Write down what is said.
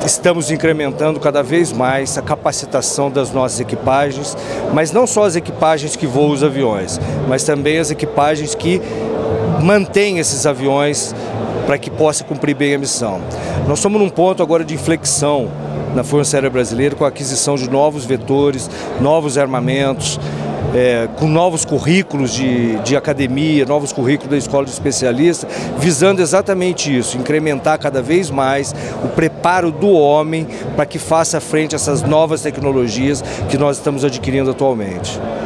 Estamos incrementando cada vez mais a capacitação das nossas equipagens, mas não só as equipagens que voam os aviões, mas também as equipagens que mantêm esses aviões para que possa cumprir bem a missão. Nós estamos num ponto agora de inflexão na Força Aérea Brasileira com a aquisição de novos vetores, novos armamentos, com novos currículos de academia, novos currículos da escola de especialistas, visando exatamente isso, incrementar cada vez mais o preparo do homem para que faça frente a essas novas tecnologias que nós estamos adquirindo atualmente.